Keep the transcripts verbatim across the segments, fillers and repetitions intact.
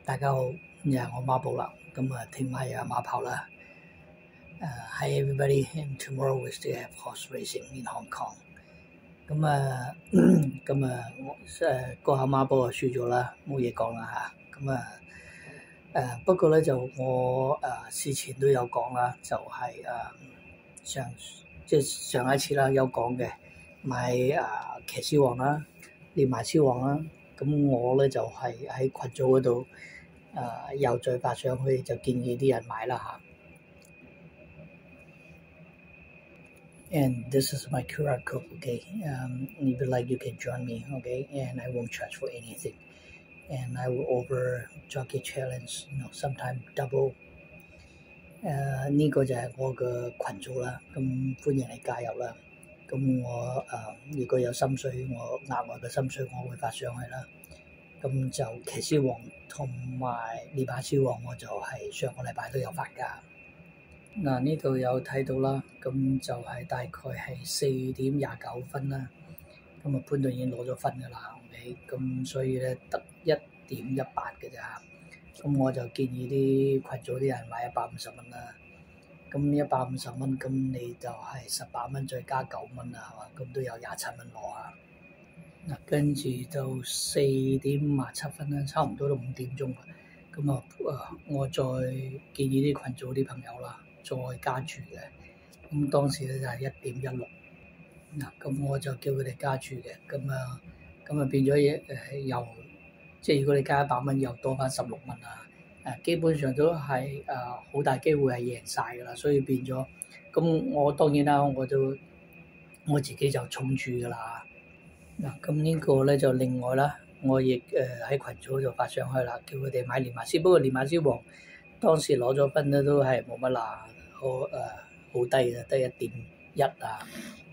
大家好，又係我孖寶啦，咁啊聽晚又係馬跑啦。Uh, hi everybody, and tomorrow we still have horse racing in Hong Kong。咁啊，咁啊，我誒嗰下孖寶啊輸咗啦，冇嘢講啦嚇。咁啊誒不過咧就我誒事前都有講啦，就係、是、誒、啊、上即係上一次啦有講嘅買誒騎師王啦，連埋獅王啦。咁我咧就係、是、喺群組嗰度。誒、uh, 又再發上去就建議啲人買啦嚇。And this is my Q R code, okay? Um, if you like, you can join me, okay? And I won't charge for anything. And I will over jockey challenge, you know, sometime double. 誒、uh, 呢個就係我嘅群組啦，咁歡迎你加入啦。咁我誒、uh, 如果有心水，我額外嘅心水我會發上去啦。咁就騎師王同埋練馬師王，我就係上個禮拜都有發㗎。嗱呢度有睇到啦，咁就係大概係四點廿九分啦。咁啊潘頓已經攞咗分㗎啦 ，OK。咁所以咧得一點一八嘅咋。咁我就建議啲群組啲人買一百五十蚊啦。咁一百五十蚊，咁你就係十八蚊再加九蚊啦，係嘛？咁都有廿七蚊攞啊！嗱，跟住就四點五十七分啦，差唔多都五點鐘啦。咁啊，誒，我再建議啲群組啲朋友啦，再加注嘅。咁當時咧就係一點一六。嗱，咁我就叫佢哋加注嘅。咁啊，咁啊變咗嘢誒，又即係如果你加一百蚊，又多翻十六蚊啊！誒，基本上都係誒好大機會係贏晒㗎啦，所以變咗。咁我當然啦，我就我自己就重注㗎啦。嗱，咁呢個咧就另外啦，我亦誒喺群組就發上去啦，叫佢哋買練馬師。不過練馬師王當時攞咗分咧都係冇乜啦，好誒好低嘅，得一點一啊。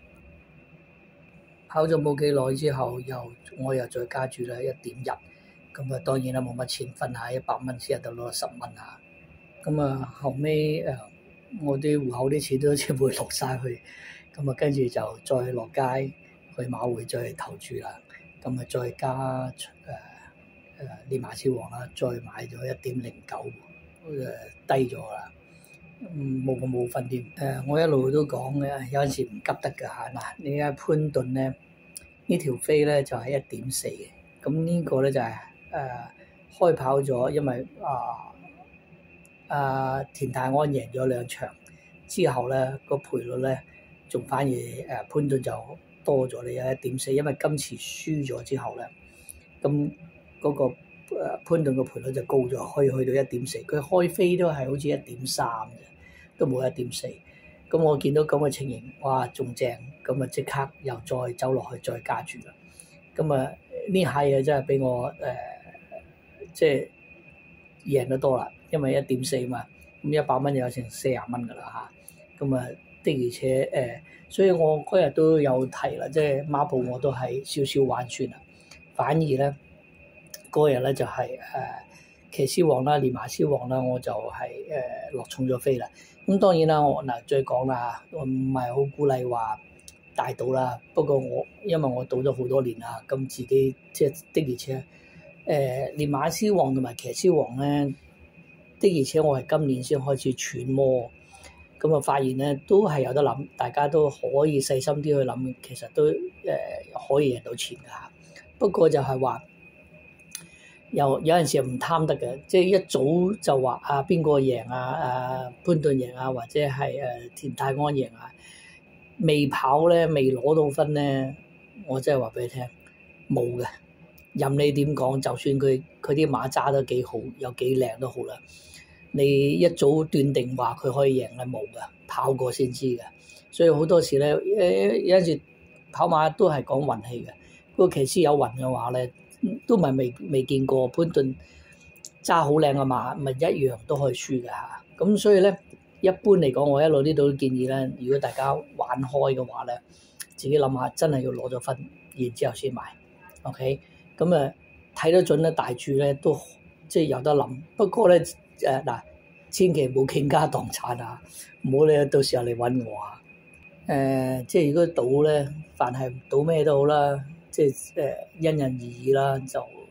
跑咗冇幾耐之後，又我又再加注啦一點一，咁啊當然啦冇乜錢分下，一百蚊先有得攞十蚊嚇。咁啊後尾誒、呃、我啲戶口啲錢都全部落晒去，咁啊跟住就再落街。去馬會再投注啦，咁啊再加誒誒練馬師王啦，再買咗一點零九，誒低咗啦，冇咁冇分添。誒、呃、我一路都講嘅，有陣時唔急得㗎嚇。嗱，你睇潘頓咧呢條飛咧就係一點四嘅，咁呢個咧就係、是、誒、呃、開跑咗，因為啊啊田泰安贏咗兩場之後咧個賠率咧仲反而誒、呃、潘頓就多咗你有一點四，因為今次輸咗之後咧，咁嗰、那個、呃、潘頓個賠率就高咗，可以去到一點四。佢開飛都係好似一點三嘅，都冇一點四。咁我見到咁嘅情形，哇，仲正，咁啊即刻又再走落去再加注啦。咁啊呢下嘢真係俾我誒、呃，即係贏得多啦，因為一點四嘛，咁一百蚊有成四十蚊噶啦嚇，咁啊的而且誒。呃所以我嗰日都有提啦，即係馬步我都係少少玩算啦。反而咧嗰日咧就係、是、誒、呃、騎師王啦、練馬師王啦，我就係、是、誒、呃、落重咗飛啦。咁當然啦，我嗱再講啦，我唔係好鼓勵話大賭啦。不過我因為我賭咗好多年啦，咁自己即係的而且誒練馬師王同埋騎師王咧的而且我係今年先開始揣摩。咁啊，發現咧都係有得諗，大家都可以細心啲去諗，其實都誒、呃、可以贏到錢㗎嚇。不過就係話，有有陣時唔貪得嘅，即係一早就話啊邊個贏啊，啊潘頓贏啊，或者係誒、啊、田泰安贏啊，未跑咧，未攞到分咧，我真係話俾你聽，冇嘅。任你點講，就算佢佢啲馬揸得幾好，有幾靚都好啦。你一早斷定話佢可以贏係冇㗎，跑過先知㗎。所以好多時咧，誒有陣時跑馬都係講運氣嘅。個騎師有運嘅話咧，都唔係未未見過潘頓揸好靚嘅馬，咪一樣都可以輸㗎嚇。咁所以咧，一般嚟講，我一路呢度都建議咧，如果大家玩開嘅話咧，自己諗下，真係要攞咗分，然之後先買。OK，咁啊睇得準咧，大注咧都即係有得諗。不過咧。誒嗱、呃，千祈唔好傾家蕩產啊！唔好你到時候嚟揾我啊！誒、呃，即係如果賭咧，凡係賭咩都好啦，即係誒、呃、因人而異啦，就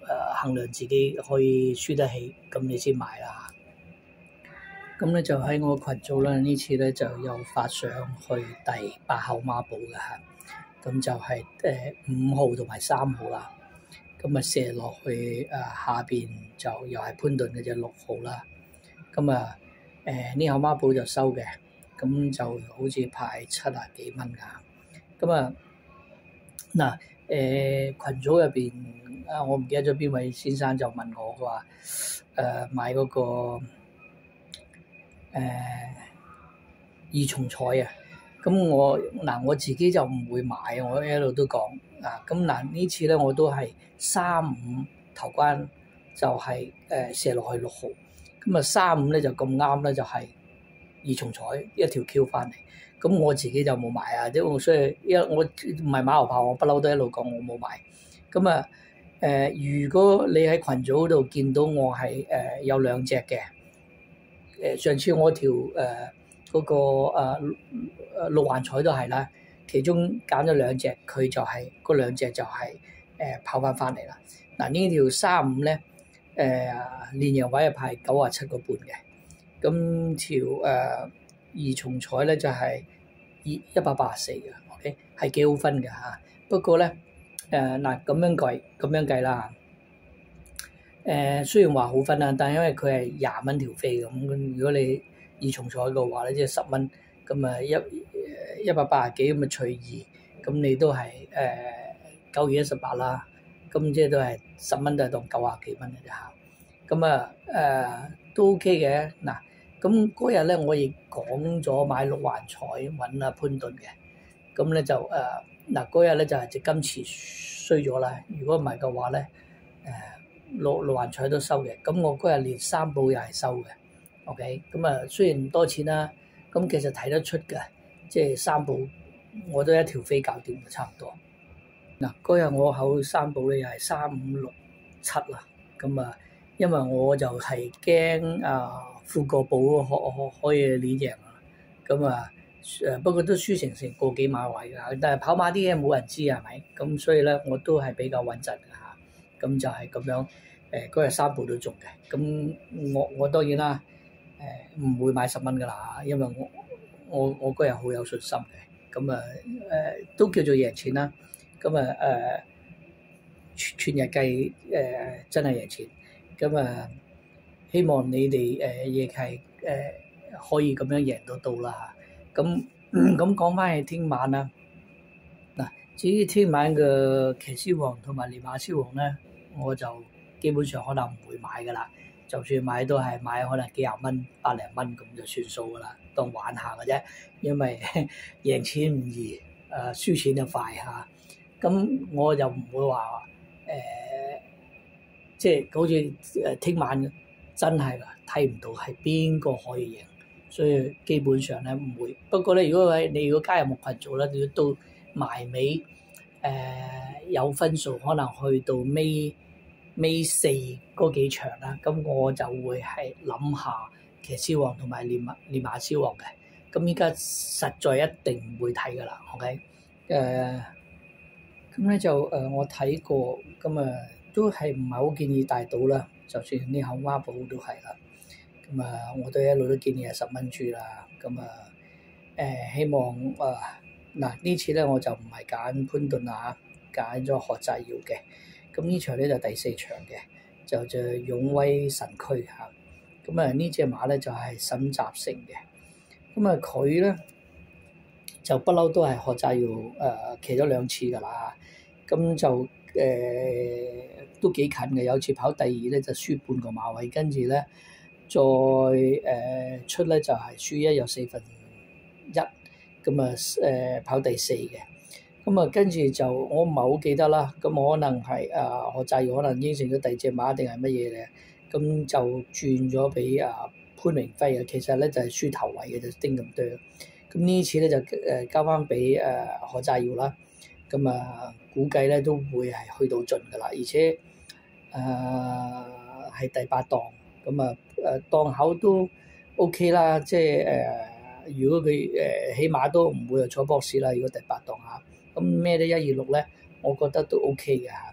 誒衡量自己可以輸得起，咁你先買啦嚇。咁咧就喺我群組啦，呢次咧就有發上去第八號孖寶嘅嚇，咁就係誒五號同埋三號啦。咁啊射落去誒下邊就又係潘頓嘅隻六號啦。咁啊誒呢口孖寶就收嘅，咁就好似派七啊幾蚊㗎。咁啊嗱誒羣組入邊啊，我唔記得咗邊位先生就問我佢話誒買嗰個誒二重彩啊。咁我嗱我自己就唔會買，我一路都講啊。咁嗱呢次咧我都係三五頭關就係、是、誒、呃、射落去六號，咁啊三五咧就咁啱咧就係二重彩一條 Q 翻嚟，咁我自己就冇買啊，即係所以因為我唔係馬後炮，我不嬲都一路講我冇買。咁啊誒，如果你喺群組度見到我係誒、呃、有兩隻嘅，誒、呃、上次我條誒。呃嗰、那個誒、呃、六環彩都係啦，其中揀咗兩隻，佢就係、是、嗰兩隻就係、是、誒、呃、跑翻翻嚟啦。嗱呢條三五咧誒連贏位係派九啊七個半嘅，咁條誒、呃、二重彩咧就係二一百八十四嘅 ，OK 係幾好分嘅嚇。不過咧誒嗱咁樣計咁樣計啦，誒、呃、雖然話好分啦，但係因為佢係廿蚊條飛咁，如果你二重彩嘅話咧，即係十蚊，咁啊一一百八十幾咁啊除二，咁你都係誒九月一十八啦，咁即係都係十蚊都係當九啊幾蚊嘅啫嚇。咁啊誒都 OK 嘅嗱。咁嗰日咧我亦講咗買六環彩揾阿潘頓嘅，咁咧就誒嗱嗰日咧就係隻金池衰咗啦。如果唔係嘅話咧，誒六六環彩都收嘅。咁我嗰日連三寶又係收嘅。OK，咁啊雖然唔多錢啦，咁其實睇得出嘅，即係三寶我都一條飛搞掂，差唔多。嗱嗰日我口三寶咧又係三五六七啦，咁啊，因為我就係驚啊富國寶可可可以連贏啊，咁啊誒不過都輸成成個幾馬位㗎，但係跑馬啲嘢冇人知係咪？咁所以咧我都係比較穩陣㗎嚇，咁就係咁樣誒嗰日三寶都中嘅，咁我我當然啦。誒唔會買十蚊㗎啦，因為我我我嗰日好有信心嘅，咁啊誒都叫做贏錢啦，咁啊誒全全日計誒、呃、真係贏錢，咁啊希望你哋誒亦係誒可以咁樣贏到到啦嚇，咁咁講翻係聽晚啦，嗱至於聽晚嘅騎師王同埋練馬師王咧，我就基本上可能唔會買㗎啦。就算買都係買可能幾廿蚊、百零蚊咁就算數噶啦，當玩下嘅啫。因為贏錢唔易，誒、呃、輸錢就快嚇。咁、啊、我就唔會話誒、呃，即係好似誒聽晚真係睇唔到係邊個可以贏，所以基本上咧唔會。不過咧，如果係你如果加入木群組咧，你要到埋尾誒、呃、有分數，可能去到尾。尾四嗰幾場啦，咁我就會係諗下騎師王同埋練馬練馬師王嘅，咁依家實在一定唔會睇噶啦 ，OK？誒，咁咧就誒我睇過，咁啊都係唔係好建議大賭啦，就算呢口孖寶都係啦，咁啊我都一路都建議係十蚊注啦，咁啊誒希望誒嗱呢次咧我就唔係揀潘頓啊，揀咗何澤堯嘅。咁呢場咧就第四場嘅，就就勇威神區嚇。咁啊呢隻馬咧就係沈集成嘅。咁啊佢咧就不嬲都係學習要誒騎咗兩次㗎啦。咁就誒、呃、都幾近嘅，有次跑第二咧就輸半個馬位，跟住咧再誒、呃、出咧就係輸一又四分一，咁啊誒跑第四嘅。咁啊，跟住就我唔係好記得啦。咁可能係啊何澤堯可能應承咗第二隻馬定係乜嘢咧？咁就轉咗俾啊潘明輝啊。其實咧就係、是、輸頭位嘅，就丁咁多。咁呢次咧就誒交翻俾誒何澤堯啦。咁啊估計咧都會係去到盡㗎啦，而且誒係、呃、第八檔。咁啊誒檔口都 OK 啦，即係誒、呃、如果佢誒、呃、起碼都唔會係坐博士啦。如果第八檔嚇。咁咩都一二六咧，我覺得都 OK 嘅嚇。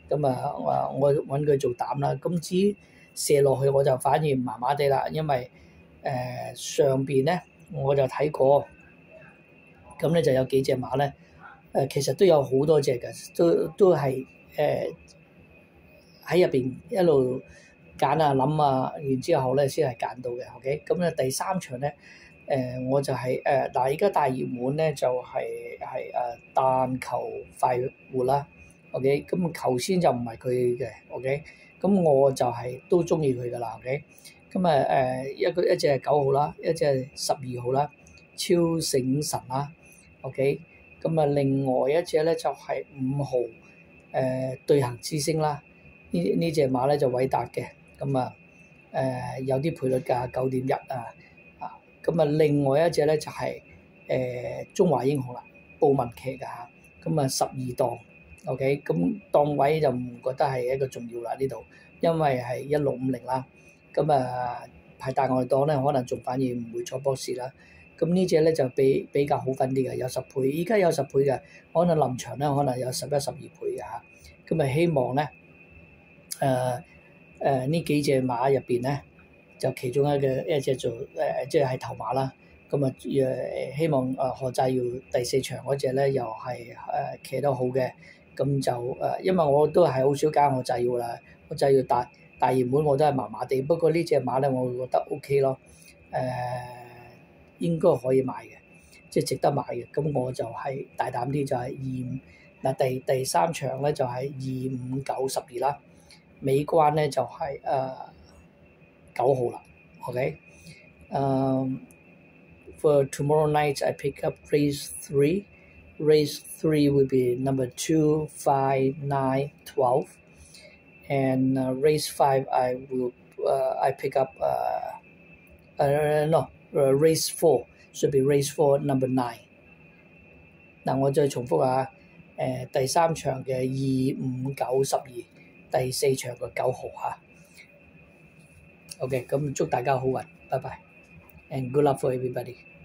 咁啊我我揾佢做膽啦。咁至於射落去我就反而麻麻地啦，因為誒、呃、上邊咧我就睇過，咁咧就有幾隻馬咧，誒、呃、其實都有好多隻嘅，都都係誒喺入邊一路揀啊諗啊，然之後咧先係揀到嘅。OK，咁咧第三場咧誒、呃、我就係誒嗱，而家大熱門咧就係係誒但求快活啦。OK，咁頭先就唔係佢嘅。OK，咁我就係都中意佢噶啦。OK，咁啊誒一個一隻係九號啦，一隻係十二號啦，超醒神啦。OK，咁啊另外一隻咧就係五號誒對行之星啦。呢呢隻馬咧就偉達嘅，咁啊誒有啲賠率㗎，九點一啊啊。咁啊另外一隻咧就係、是、誒、呃、中華英雄啦，布文騎㗎嚇。咁啊十二檔。OK，咁檔位就唔覺得係一個重要啦呢度，因為係一六五零啦。咁啊排大外檔咧，可能仲反而唔會坐波士啦。咁呢隻咧就比比較好分啲嘅，有十倍，依家有十倍嘅，可能臨場咧可能有十一、十二倍嘅嚇。咁啊希望咧誒誒呢幾隻馬入邊咧，就其中一個一隻做誒即係係頭馬啦。咁啊誒希望誒何濟耀第四場嗰隻咧又係誒騎得好嘅。咁就誒，因為我都係好少揀我制要啦，我制要大大熱門我都係麻麻地，不過呢隻馬咧我會覺得 O K 咯，誒、呃、應該可以買嘅，即係值得買嘅。咁我就係大膽啲就係二五嗱第第三場咧就係二五九十二啦，尾關咧就係誒九號啦 ，OK，誒、uh, for tomorrow night I pick up race three. Race three will be number two, five, nine, twelve, and uh, race five I will uh, I pick up uh, uh no uh, race four should be race four number nine。嗱，我再重複下，誒、呃、第三場嘅二五九十二，第四場嘅九號嚇。OK，咁祝大家好運，拜拜，and good luck for everybody。